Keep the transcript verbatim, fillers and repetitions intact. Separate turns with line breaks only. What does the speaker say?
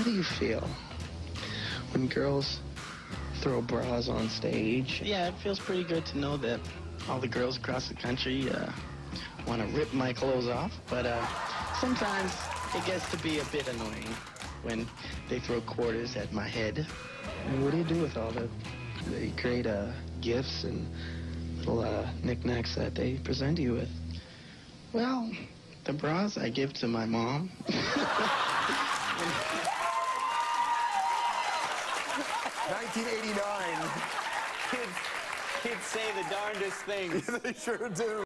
do you feel when girls throw bras on stage?
Yeah, it feels pretty good to know that all the girls across the country uh, want to rip my clothes off, but uh, sometimes it gets to be a bit annoying when they throw quarters at my head.
And what do you do with all the, the great uh, gifts and little uh, knickknacks that they present you with?
Well, the bras I give to my mom.
nineteen eighty-nine.
Kids, kids say the darndest things.
They sure do.